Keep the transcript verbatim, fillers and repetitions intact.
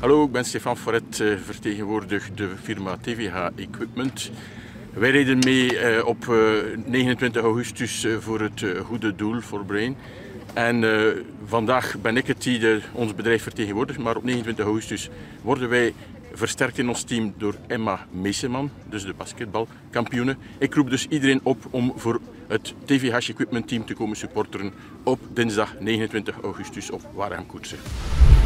Hallo, ik ben Stefan Forret, vertegenwoordig de firma T V H Equipment. Wij reden mee op negenentwintig augustus voor het goede doel voor Brain. En uh, vandaag ben ik het die de, ons bedrijf vertegenwoordigt, maar op negenentwintig augustus worden wij versterkt in ons team door Emma Meeseman, dus de basketbalkampioene. Ik roep dus iedereen op om voor het T V H Equipment team te komen supporteren op dinsdag negenentwintig augustus op Waregem Koersen.